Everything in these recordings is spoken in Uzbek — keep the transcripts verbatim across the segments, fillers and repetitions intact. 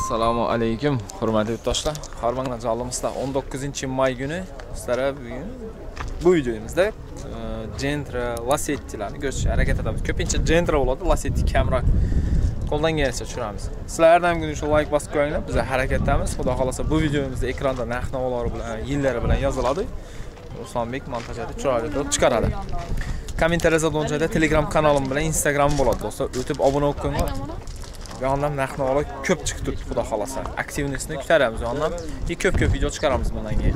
Assalomu alaykum, hurmatli yurtdoshlar. Hormanglar jolimizda o'n to'qqizinchi may kuni sizlarga bugun bu videomizda Gentra Lasettilarni ko'rsatishga harakat etamiz. Ko'pincha Gentra bo'ladi, Lasetti kamroq qo'ldan kelsa tushiramiz. Sizlar ham bugun shu like bosib qo'yinglar, biz harakatdamiz. Xudo xolasa bu videomizda ekranda narx-navolari bilan, yillari bilan yoziladi. Ruslanbek montajda chiroyli qilib chiqaradi. Kommentariyada o'nchada Telegram kanalim bilan Instagram bo'ladi do'stlar. O'tib obuna bo'linglar. Bu yandan narx-navolar ko'p chiqib turibdi, xudo xolasa. Aktivniyasini kutaramiz. Bu yandan ko'p-ko'p video chiqaramiz bundan keyin.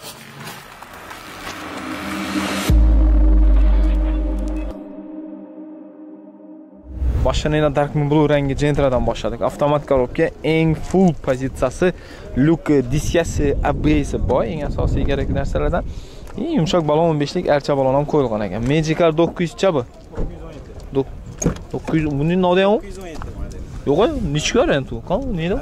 Boshlanayla Dark Moon Blue rangi Gentra'dan boshladik. Avtomat korobka eng full pozitsiyasi Luke diskasi A B S bor. Eng asosiy kerak narsalardan eng yumshoq balon o'n besh lik archa balon ham qo'yilgan ekan. Magicar dokuz yuz cha bu. dokuz yuz buning nodi ham? dokuz yuz o'n yetti model. Yo'q, nechga variant u? Qani, neydi?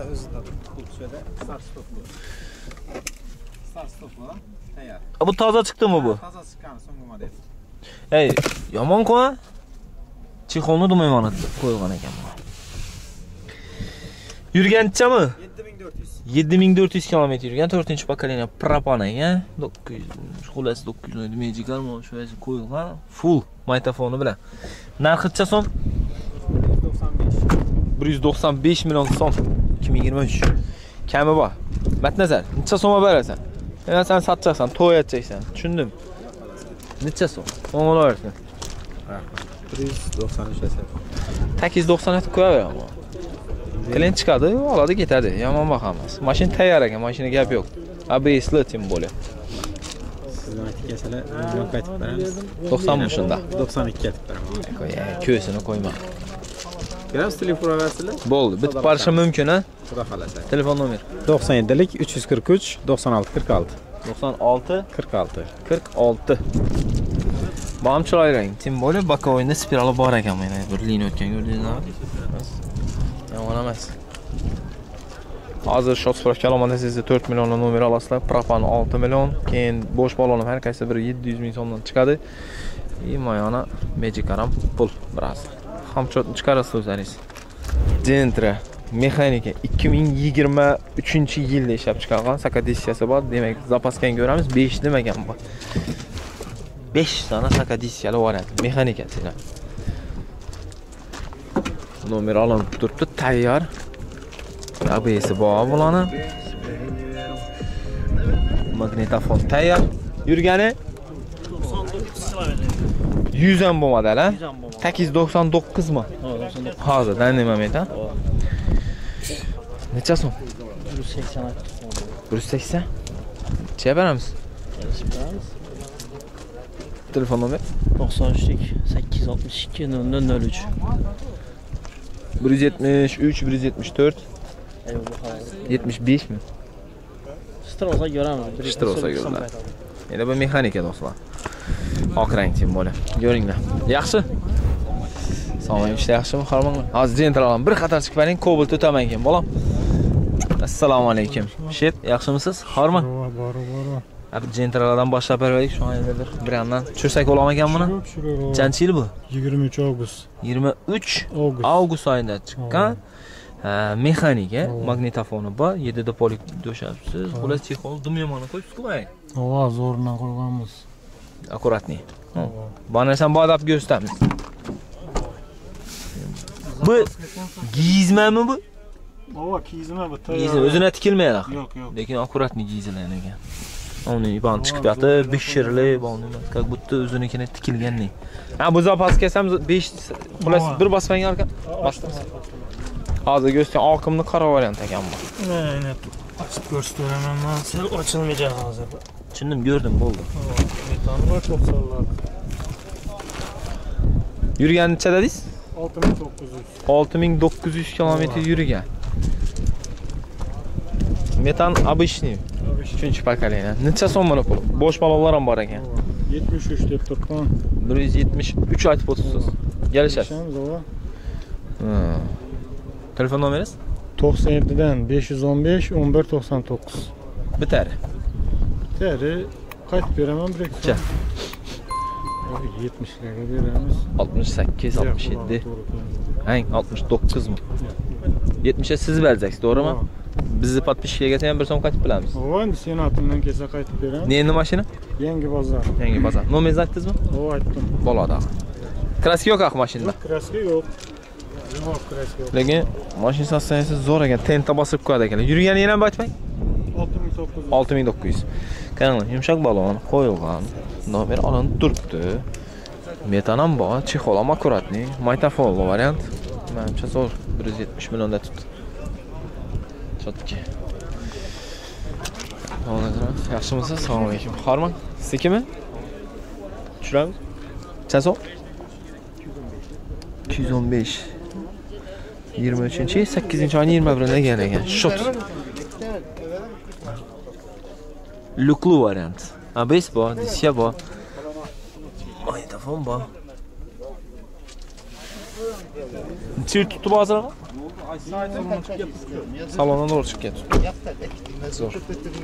Bu toza chiqdimi bu? Toza chiqqan, so'nggi model. Ey, yomon-ku. Chexolni dumayman qo'yilgan ekan bu. Yurganchami? yetti ming to'rt yuz. yetti ming to'rt yuz kilometr yurgan, to'rtinchi pokoleniya propan ekan. dokuz yuz, xullas dokuz yuz o'n Magicar mo shu yerga qo'yilgan, full magnitofoni bilan. Narxicha so'm bir yuz to'qson besh million so'm ikki ming yigirma uch. Kami bor. Matnazar, necha so'mga berasan? Yana sen satacaksan, to'y eteceksan. Tushundim. Necha so'm? O'ng'ila bersin. bir yuz to'qson uch esa. sakkiz yuz to'qson etib qo'yaveraman. Klient chiqadi, oladi, ketadi. Yomon bahomas. Mashina tayyor ekan, mashina gap yo'q. A B S li tim bo'li. Sizdan aytgansalar, million qaytib beramiz. to'qson mi shunda? to'qson ikki aytib beraman. Qo'y, ko'sini qo'yma. Beramiz telefon versiyasini. Bo'ldi, bitib qolishi mumkin a? Xudo xolasa. Telefon nomer to'qson yetti lik uch yuz qirq uch to'qson olti qirq olti. to'qson olti qirq olti. qirq olti. Bam chiroyli rang. Tim bo'li bokovoyda spirali bor ekan mana bir liniya o'tgan ko'rdingizmi? Yomon emas. Hozir shot spravka olmanda sizga to'rt million nomer olasizlar. Propan olti million, keyin bo'sh balonim har qaysi bir yetti yuz ming so'mdan chiqadi. И mayona Magicar ham pul biroz. Hamchotni chiqarasiz o'zingiz. Gentra mexanika ikki ming yigirma uchinchi yilda ishlab chiqargan sakadissiyasi bor. Demak, zapaskani ko'ramiz, besh demagan bu. besh dona sakadissiyali variant mexanikasilar. Nomer olinib turibdi, tayyor. A B S bor bo'lani. Magnitofon tayyor. Yurgani yuz ham bo'lmadi, ha? sakkiz yuz to'qson to'qqiz mi? Hozir, danday moment, ha? Necha so'm? bir yuz sakson. bir yuz sakson? Necha beramiz? Telefon nomer to'qson uch lik sakkiz yuz oltmish ikki nol nol nol uch. bir yuz yetmish uch bir yuz yetmish to'rt yetmish besh mi? Strosa ko'ramiz. Strosa ko'ramiz. Endi bu mexanika do'stlar. Oq rang tim bo'la. Ko'ringlar. Yaxshi? Sog'ayim ishlar yaxshimi, xormanglar? Hozir Gentra'dan bir qator chiqib bering, Cobalt o'taman keyin, bolam. Assalomu alaykum. Shet, yaxshimisiz? Xormi? Bor, bor, bor. Abi Gentra'dan boshlab beraylik, shu yerda bir yandan tushirsak bo'laman ekan buni? Qancha yil bu? yigirma uch avgust. yigirma uch Avgust. avgust oyida chiqqan. Mexanika, magnitofoni bor, yettita polik do'shabsiz. Xullas chexol dumyamani qo'yibsiz-ku bay. Ovoz o'rnidan qo'yganmiz. Akkuratni. Bu narsani bodab ko'rsatamiz. Bu gizmami bu? Ova kiyizma bu tayyor. Gizma o'zina tikilmaydi. Yo'q, yo'q. Lekin akkuratni gizilgan ekan. Uni ibon chiqib yotdi, bishirli, bonni emas, как будто o'zinikini tikilganni. Ha, bu zapaska ham besh xullas bir bosmang ekan. Bosdim. Hozir ko'rsatgan oqimni qora variant ekan bu. Mana ochib ko'rsataman men. Sal ochilmaydi hozir. Tushundim, ko'rdim, bo'ldi. Metani bor to'qsonlar. Yurgani necha dedingiz? olti ming to'qqiz yuz. olti ming to'qqiz yuz kilometr yurgan. Metan обычный. uchinchi pokoleniya. Necha so'm buni pul? Bo'sh balonlar ham bor ekan. yetmish uch deb turibman. bir yuz yetmish uch aytib o'tibsiz. Kelishasiz. Telefon nomeringiz? to'qson yetti dan besh yuz o'n besh o'n bir to'qson to'qqiz. Bitar. Teri qaytib beraman bir ikki. yetmishlarga beramiz. oltmish sakkiz oltmish yetti. Hang oltmish to'qqiz mi? yetmişe siz bereceksiniz, to'g'rimi? Bizni podpishchilarga ham bir so'm qaytib bilamiz. O endi senatimdan kelsa qaytib beraman. Ne endi mashina? Yangi bozor. Yangi bozor. Nomeringizni aytdingizmi? O aytdim. Bo'ladi. Kraska yo'q aq mashinada. Kraska yo'q. Yo'q, kraska yo'q. Lekin mashina sostaniyasi zo'r ekan, tenta bosib qo'yadi ekan. Yurgani yana aytmang. olti ming to'qqiz yuz. Qarang, yumshoq balon qo'yilgan. Nomer olinib turibdi. Metan ham bor, chexol ham akkuratniy, maytafonli variant. Menimcha zo'r, bir yuz yetmish millionda tutdi. Chotki. Hozir yaxshimisiz? Assalomu alaykum. Xorman, siznikimi? Tushiramiz? Chaso? ikki yuz o'n besh. yigirma uchinchi, sakkizinchi oyning yigirma birida kelgan. Shot. Luklu variant. A B S bor, disya bor. Maytafon bor. Necha tutdi hozir? Salondan to'g'ri chiqib ketdi. Zo'r.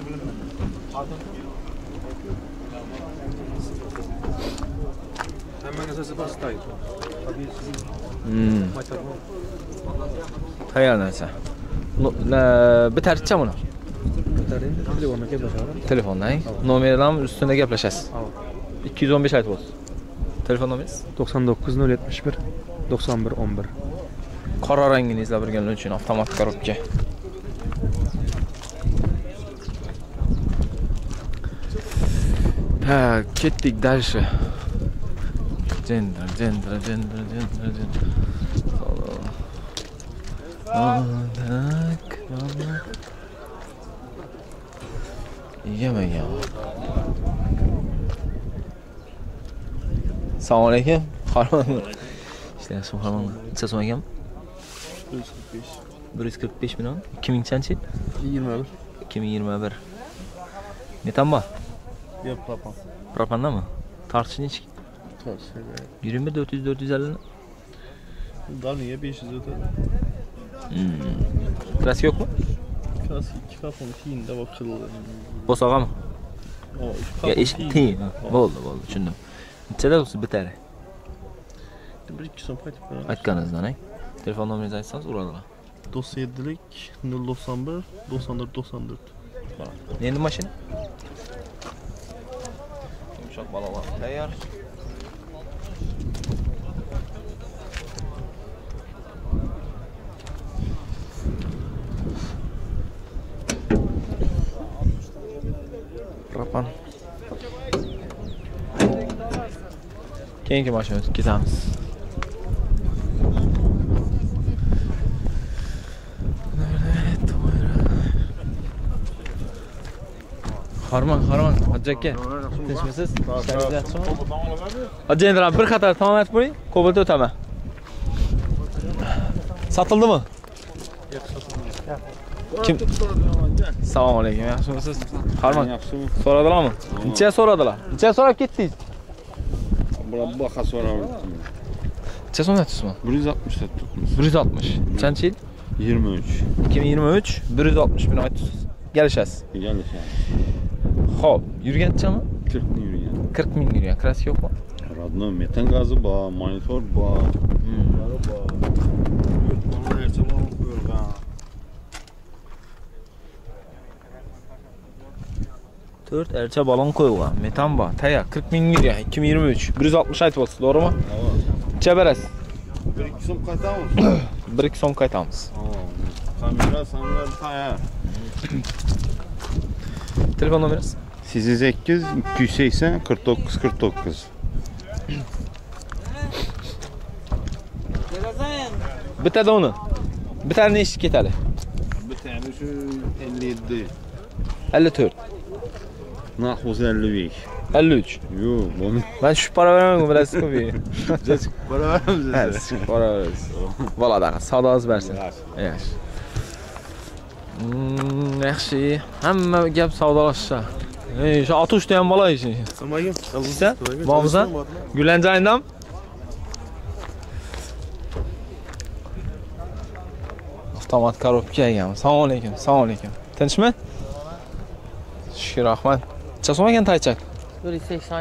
Hmm. Hayal narsa. Bitarcha buni. Telefonga gaplashamiz. Telefondan. Nomerdan ustida gaplashasiz. ikki yuz o'n besh aytib o'tdi. Telefon nomeringiz? to'qson to'qqiz nol yetmish bir to'qson bir o'n bir. Qora rangini izlab o'rganlar uchun avtomat korobka. Ha, ketdik dальше. Gender, gender, gender, gender, gender. Tak, mama. Yemen ya. Assalomu alaykum. Xorman. İşte xorman. Necha so'm ekan? bir yuz qirq besh million. ikki ming chanchi? yigirma bir. ikki ming yigirma bir. Metan bor? Yo'q, propan. Propandami? Tartishi nechik? Tartishi yigirma bir dört yüz dört yüz elli. Daniye besh yuz o'tadi. Hmm. Kraska yo'qmi? Kraska ikki qapon tiyinda bor qildi. Bo'sag'ami? O, Ya ish tiyin. Bo'ldi, bo'ldi, tushundim. Nechada bo'lsa bitadi? bir ikki so'm qaytib beraman. Aytganingizdan, ay. Telefon nomeringizni aytsangiz uradilar. to'qson yettilik nol to'qson bir to'qson to'rt to'qson to'rt. Endi mashina? Yumshoq balolar tayyor. Propan. Keyingi mashinaga o'tib ketamiz. Xorman, xorman, Hajji aka. Tinchmisiz? Ishlaringiz yaxshimi? Hajji endi bir qator tamom aytib qo'ying, Cobalt o'taman. Sotildimi? Kim? Assalomu alaykum, yaxshimisiz? Xorman, yaxshimi? So'radilarmi? Necha so'radilar? Necha so'rab ketdingiz? Bular baqa so'radim. Necha so'm aytdingizmi? bir yuz oltmish tutibmiz. bir yuz oltmish. Qancha yil? yigirma uch. ikki ming yigirma uch, bir yuz oltmish ming aytdingiz. Kelishasiz. Kelishamiz. Xo'p, yurganchami? qirq ming yurgan. qirq ming yurgan. Kraska yo'qmi? Rodnoy metan gazi bor, monitor bor. to'rt ercha balon qo'yilgan. Metan bor. Tayyor qirq ming yurgan. ikki ming yigirma uch, bir yuz oltmish aytib o'tdi, to'g'rimi? Necha berasiz? bir ikki so'm qaytamiz. bir ikki so'm qaytamiz. Kamera sanlar tayyor. Telefon nomeringiz? sakkiz ikki yuz sakson qirq to'qqiz qirq to'qqiz. Bitada uni. Bitani nechta ketadi? Bitani shu ellik yetti. ellik to'rt. Narxi ellik besh. ellik uch. Yo'q, bo'lmaydi. Ben şu para vermem bilasizku bir. Cacık para veramiz. Evet, para veririz. Valada, savdanız versin. Yaxshi. Hmm, yaxshi. Hamma gap savdolashish. Ey, shu atushda ham bola ishing. Samagim. Sen? Bormisan? Gulanjaydan? Avtomat korobka ekan. Assalomu alaykum. Assalomu alaykum. Tinchmi? Shukr, rahmat. Necha so'm ekan taychak? bir yuz sakson.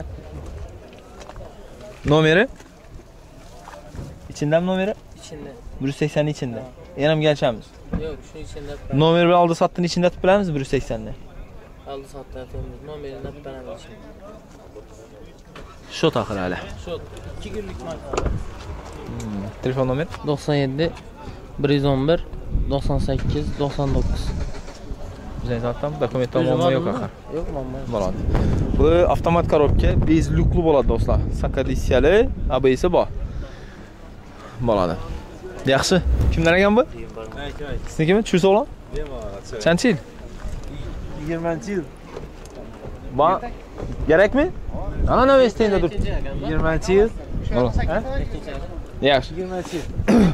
Nomeri? İçinde mi nomeri? İçinde. bir yuz sakson içinde. Yanım geleceğimiz. Yo'q, shu ichida. Nomer bilan oldi sotdini ichida tutib bilamiz bir yuz sakson ni. Oldi sotdi aytamiz. Nomerini olib beramiz. Shu taqir hali. Shu ikki kunlik marka. Telefon nomer to'qson yetti bir yuz o'n bir to'qson sakkiz to'qson to'qqiz. Bizning zaten dokument muammo yo'q axir. Yo'q, muammo. Bo'ladi. Bu avtomat korobka bezlukli bo'ladi do'stlar. Sakadissiyali, A B S bor. Bo'ladi. Yaxshi. Kimlar ekan bu? Siznikimi? Chusa o'g'lon? Qancha yil? yigirmanchi yil. Ba kerakmi? Ana nima istayinda turibdi? yigirmanchi yil. Yaxshi. yigirmanchi yil.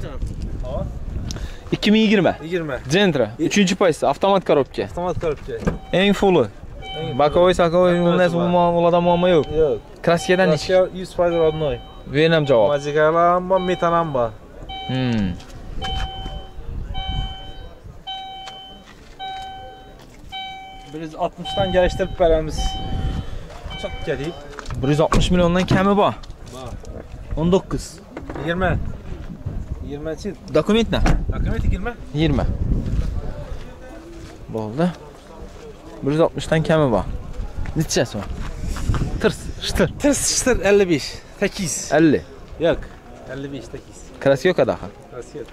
ikki ming yigirma. yigirma. Gentra, uchinchi paysi avtomat korobka. Avtomat korobka. Eng fulli. Bakovoy, sakovoy, unas umuman muammo yo'q. Yo'q. Kraskadan ish. yuz foiz родной. Venam javob. Majikalar ham bor, metal ham bor. Hmm. bir yuz oltmishdan kelishtirib beramiz. Çok kelik. bir yuz oltmish milliondan kami bor. o'n to'qqiz. yigirma. yigirmanchi yil. Dokument ne? Dokument yigirma. yigirma. Bo'ldi. bir yuz oltmishdan kami bor. Nechasi bor? Tirs, shtir. Tirs shtir ellik besh. sakkiz. ellik. Yo'q. ellik besh sakkiz. Kraska yo'q adaxir. Rossiya.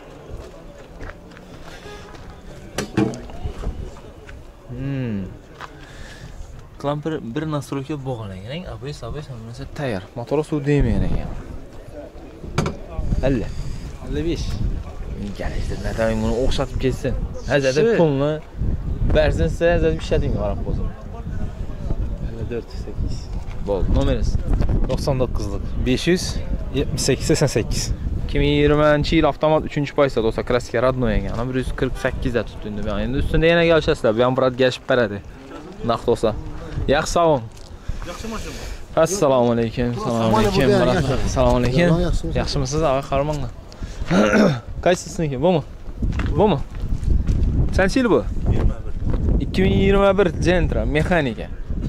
Hmm. Klamper bir настройка bog'langan, A B S, A B S hammasi tayyor. Motori suv deymagan ekan. ellik. ellik besh. Galishdir, nadayin buni o'xshatib ketsin. Hazada pulni bersin, siz hazada ishlating qarab qo'ysin. ellik to'rt sakkiz. Bo'ldi, nomeringiz? to'qson to'qqizlik. besh yuz yetmish sakkiz sakson sakkiz. ikki ming yigirmanchi yil avtomat uchinchi paysa do'stlar, klassika radnoy ekan. Ana bir yuz qirq sakkiz da tutdi endi. Endi ustida yana galishasizlar. Bu ham birat galishib beradi. Naqd olsa. Yaxshi sog' bo'ling. Yaxshi mashina. Assalomu alaykum. Assalomu alaykum. Assalomu alaykum. Yaxshimisiz? Ava qaramanglar. Qaysisiniki? Bumi? Bumi? Qancha yil bu? yigirma bir. ikki ming yigirma bir Gentra mexanika.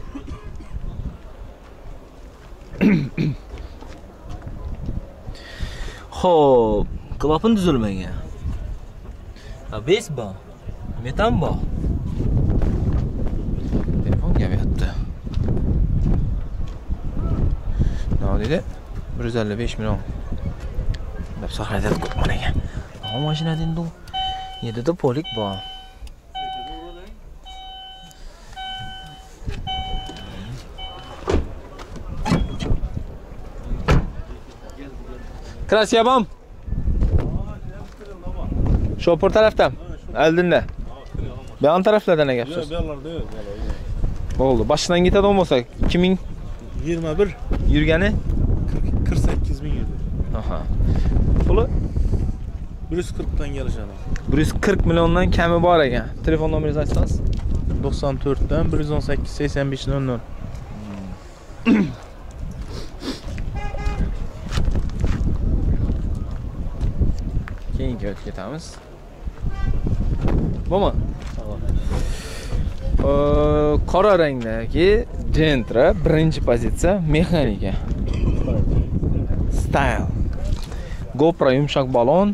Xo'p, klapin tuzilmagan. A B S bor. Metan bor. Telefon galyapti. Nima dedi? bir yuz ellik besh million. Deb so'raydi ko'p ekan. Ama mashinada endi yettita polik bor. Krasiya bom. Şoför taraftan. Eldinle. Bu yan taraflardan ne yapıyorsun? Yo'q, yo'q. Oldu. Başından gitadi olmasa ikki ming yigirma bir. yurgani qirq sakkiz ming yurdi. Aha. Puli bir yuz qirqdan kelishadi. bir yuz qirq milliondan kami bor ekan. Telefon nomeringizni aytsangiz? to'qson to'rtdan bir yuz o'n sakkiz sakson besh nol nol. Keyingi o'tib ketamiz. Bumi? Qora rangdagi Gentra birinchi pozitsiya mexanika. Style. GoPro yumshoq balon,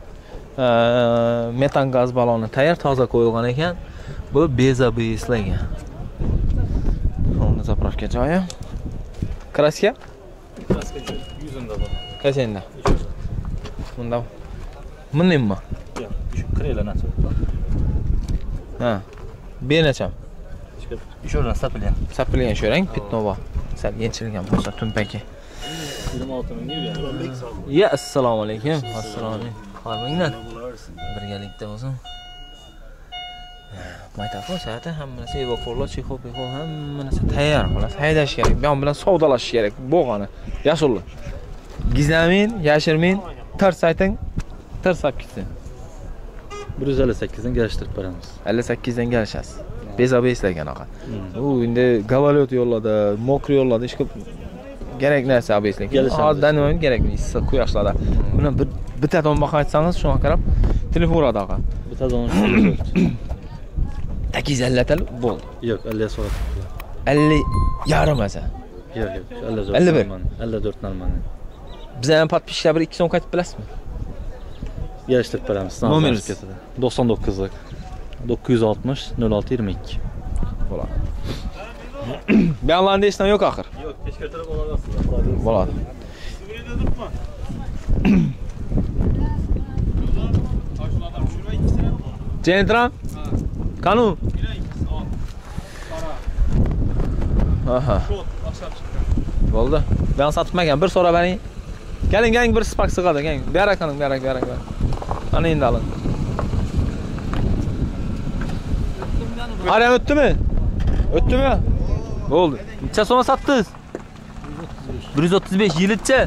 metan gaz baloni tayyor, toza qo'yilgan ekan. Bu beza beslagan. Unda zapravka joyi. Kraska? Kraska yuzunda bor. Qachanda? Bunda. Bundanmi? Yo'q, shu krela nasib. Ha. Benacham. Shu o'rdan sapilgan. Sapilgan shu rang pitnova. Sal yenchilgan bo'lsa tumpaki. yigirma olti ming yurgan. Ya assalomu alaykum. Assalomu alaykum. Qarmanglar. Birgalikda bo'lsin. Maytafon saati hammasi evakuatsiya, chexol, pexol hammasi tayyor xolos. Haydash kerak. Bu bilan savdolashish kerak. Bo'g'ani. Yashulli. Gizlamin, yashirmin, tars ayting, tarsab ketsin. bir yuz ellik sakkizdan kelishtirib beramiz. ellik sakkizdan kelishasiz. Beza beslagan oqa. U endi gavalyot yo'lladi, mokri yo'lladi, ish qilib kerak narsa beslagan. Hozirdan nima kerakmi? Issiq quyoshlarda. Buni bittadan baqa aytsangiz, shunga qarab telefon uradi oqa. Bittadan sakkiz yuz ellik tal bo'ldi. Yo'q, ellik soat. ellik yarim asa. Yo'q, yo'q, ellik to'rt. ellik bir. ellik to'rt normal. Bizning podpishchilar bir ikki so'm qaytib bilasizmi? geliştirib beramiz. Nomeringiz? to'qson to'qqizlik to'qqiz yuz oltmish nol olti yigirma ikki. Bo'ladi. Beyanlarında hech narsa yo'q axir. Yo'q, kech ko'tarib olasiz. Bo'ladi. Centram? Kanu? Aha. Bo'ldi. Ben satmagan. Bir so'ra bering. Keling, keling bir spak sig'adi, keling. Berak qaning, berak, berak, berak. Ana endi alin. Arayam o'tdimi? O'tdimi? Bo'ldi. Necha so'mga satdingiz? bir yuz o'ttiz besh yilcha.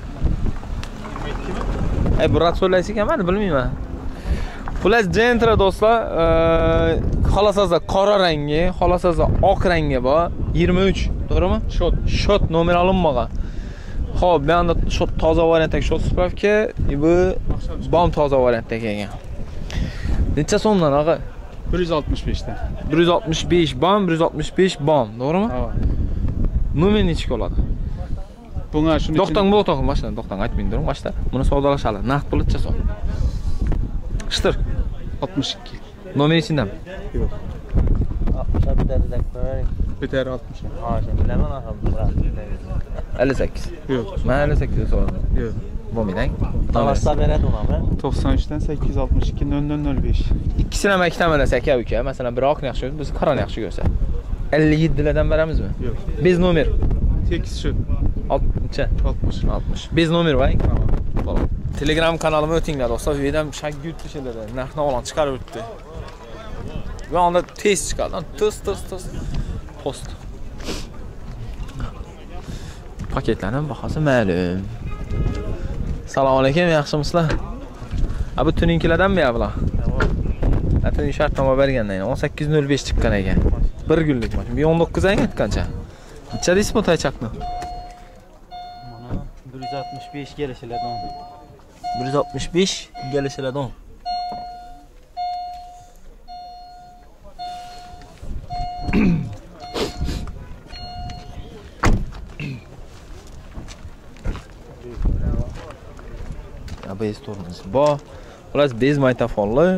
Ay, bu rat so'raysiz ekanman, bilmayman. Plus Gentra do'stlar, xolasizlar qora rangi, xolasizlar oq rangi bor. yigirma uch, to'g'rimi? Shot, shot nomer olinmagan. Xo'p, bu yerda shot toza variantdagi shot spravka, bu bom toza variantda kelgan. Necha so'mdan, og'a? bir yuz oltmish besh dan. bir yuz oltmish besh bom, bir yuz oltmish besh bom, to'g'rimi? Ha. Nomer necha bo'ladi? Bunga shuni To'xtang, bu to'xtang, mashina, to'xtang, aytmang, to'g'rimi? Mashina. Buni savdolashadi. Naqd pul necha so'm? Shtir. oltmish ikki. Nomer ichindami? Yo'q. Bitta ko'ring. Bitar oltmish. Ha, bilaman axir. ellik sakkiz. Yo'q. Men ellik sakkiz so'radim. Yo'q. Bo'lmayding. Tavassa beradi uni. to'qson uch dan sakkiz yuz oltmish ikki nol nol nol besh. İkisini ham ikkita mana aka uka. Masalan, biri oqni yaxshi ko'rsa, biz qorani yaxshi ko'rsa. ellik yetti lardan beramizmi? Yo'q. Bez nomer. Tekis shu. oltmish. oltmish. oltmish. Bez nomer voy. Bo'ladi. Telegram kanalimga o'tinglar do'stlar. Bu yerdan shaggi o'tishiladi. Narx-navolarni chiqarib o'tdi. Va onda tez chiqadi. Tuz, tuz, tuz. Post. Paketlarning bahosi ma'lum. Assalomu alaykum, yaxshimisizlar? Ha, bu tuninkilardanmi ya bular? Ha, tuning shartnoma bergandan o'n sakkiz nol besh chiqqan ekan. bir kunlik mashina. Bu o'n to'qqiz ayga aytgancha. Necha deysiz bu taychaqni? Mana bir yuz oltmish besh kelishiladi. bir yuz oltmish besh kelishiladi. Bez tormoz bor. Xullas bez maytafonli.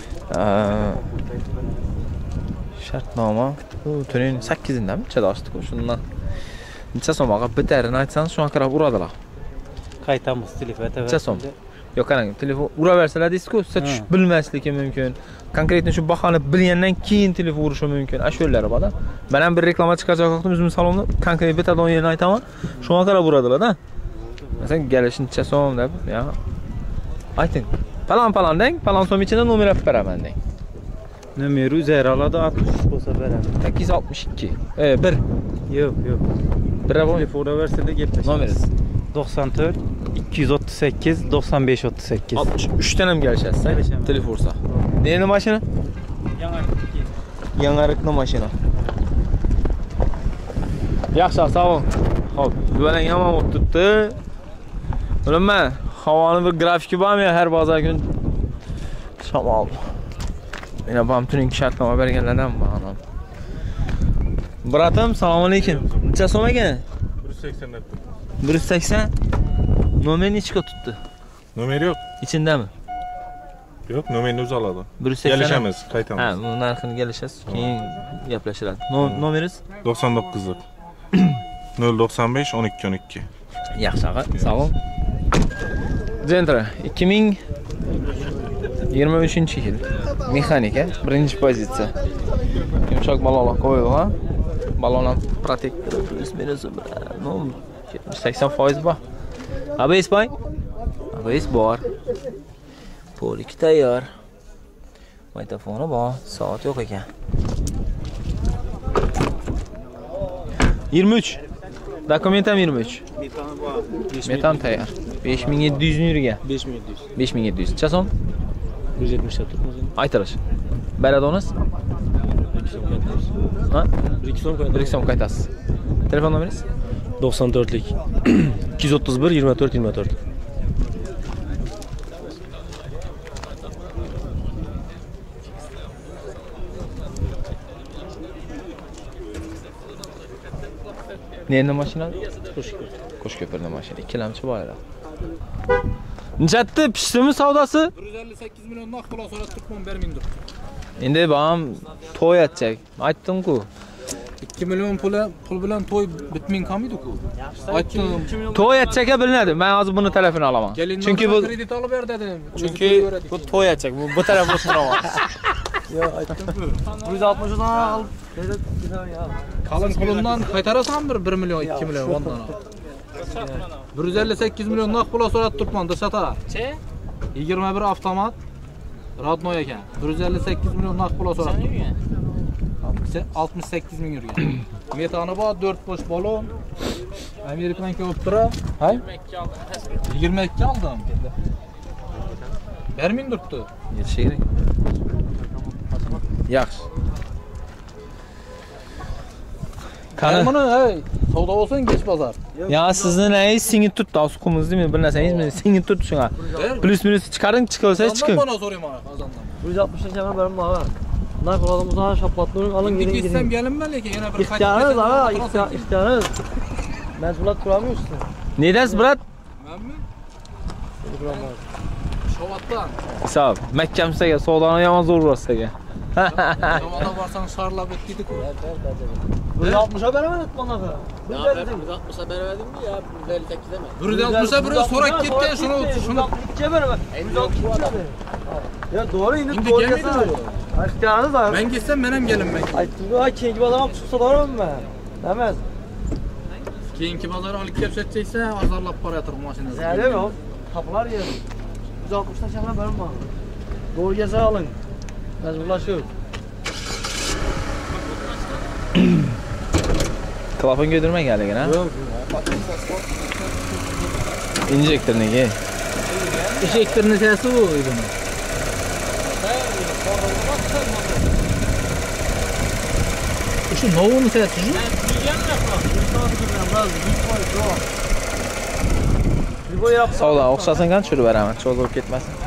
Shartnoma. Bu tuning sakkizindami? Necha doshdi-ku shundan. Necha so'mga bitarini aytsangiz, shunga qarab uradilar. Qaytamiz telefon aytaveradi. Necha so'm? Yo'q, qarang, telefon uraversalar deysiz-ku, siz tushib bilmasligi mumkin. Konkretno shu bahoni bilgandan keyin telefon urishi mumkin. Ashulari bor-da. Men ham bir reklama chiqarib qo'ydim, o'zim salonni konkret bitadon yerini aytaman. Shunga qarab uradilar-da. Masalan, gelish necha so'm deb, ya. Ayting. Falan falan deng, falan so'm ichida nomer olib beraman deng. Nomeri uzayir oladi, oltmish bo'lsa beradi. sakkiz yuz oltmish ikki. E, bir. Yo'q, yo'q. Bir bo'ldi. Telefon versiyada gaplashamiz. Nomeringiz? to'qson to'rt ikki yuz o'ttiz sakkiz to'qson besh o'ttiz sakkiz. oltmish uch dan ham kelishasiz, telefon ursa. Neni mashina? Yangi. Yangilikni mashina. Yaxshi, sog' bo'ling. Xo'p, dualang ham o'tibdi. Bilmayman, havoning bir grafiki bormi har bozor kun? Shamol. Mena bam tuning shartnoma berganlardan bor. Bratim, assalomu alaykum. Necha so'm ekan? bir yuz sakson debdi. bir yuz sakson. Nomer nechga tutdi? Nomeri yo'q. Ichindami? Yo'q, nomerni o'zi oladi. bir yuz sakson. Kelishamiz, qaytamiz. Ha, bu narxini kelishasiz, keyin gaplashiladi. Nomeringiz? to'qson to'qqizlik. nol to'qson besh o'n ikki o'n ikki. Yaxshi, og'a. Sog' bo'ling. Gentra ikki ming yigirma uchinchi yil. Mexanika, birinchi pozitsiya. Yumshoq balonlar qo'yildi, ha? Balon ham protektor, plus minus, no, yetmish sakson foiz bor. A B S boy? A B S bor. Polik tayyor. Maytafoni bor, soat yo'q ekan. yigirma uch. Dokument ham yigirma uch. Metan tayyor. besh ming yetti yuz yurgan. besh ming yetti yuz. besh ming yetti yuz. Necha so'm? bir yuz yetmish turibmiz. Aytilish. Beradonis? Ha? bir ikki so'm qaytasiz. bir ikki so'm qaytasiz. Telefon nomeringiz? to'qson to'rtlik ikki yuz o'ttiz bir yigirma to'rt yigirma to'rt. Neydi mashina? Qo'shko'pirli mashina. Ikkilamchi bor edi. Nechatdi pishdimi savdosi? bir yuz ellik sakkiz million naq pul so'rab turibman, bermaydir. Endi bam to'y atacak. Aytdim-ku. ikki million pul pul bilan to'y bitmay qolmaydi-ku. Aytdim. To'y atacakka bilinadi. Men hozir buni telefon olaman. Chunki bu kredit olib ber dedim. chunki bu to'y atacak. Bu bu taraf o'tiraman. bir yuz oltmish dan al. Qalin pulundan qaytarasan bir bir million ikki million ondan. bir yuz ellik sakkiz million naq pul so'rab turibman, sata. Che? yigirma bir avtomat Radnoy ekan. bir yuz ellik sakkiz million naq pul so'rab turibman. oltmish sakkiz ming yurgan. Metani bor, dört bosh balon. Amerikadan kelib turib, hay? yigirma ikki oldim. Bermin turibdi. Yetishi kerak. Yaxshi. Qani buni, hey, savdo bo'lsin kech bozor. Ya sizni ney singib turibdi, suqimizni bir narsangizmi singib turibdi shunga. Plus minus chiqaring, chiqolsa chiqing. Bana sorayman azondan. bir yuz oltmish dan kemer berim bor. Bundan qo'ladim o'zini shaplatni alın Gidin gidin. gitsem gelinme lekin yana bir İhtiyarınız ha, ihtiyarınız. Mecburat kuramıyorsun. Nedasiz, brat? Menmi? Şovatdan. Sağ ol. Mekkamsaga, savdoni yomon zo'r urasiga. Şovada varsan şarlab etdik-ku. bir yuz oltmish'a beraman bana. bir yuz oltmish'a beramading mi ya? bir yuz ellik sakkiz deme. bir yuz oltmish'a biri so'rab ketgan, shuni shuni ikkiga beraman. bir yuz oltmish'a Ya doğru indi Indi doğru gelmedi gelsin. İhtiyarınız var. men gitsem men ham gelinmay. Aytdim bu ay keyingi bozorga chiqsa doğrumi ben? Demez. Keyingi bozor olib kelib ketsa, azorlab qo'yatir mashinani. Zəlim o. Kapılar yer. bir yuz oltmishdan kemer berim bana. Doğru gelse alın. Mecburlaşıyor. Klapon götürmey geldi ha? Yok. Injektor nega? Injektorni sesi bu edi. Şu novunu sesi şu. Savdo o'xshasin qani tushirib beraman, cho'zib ketmasin.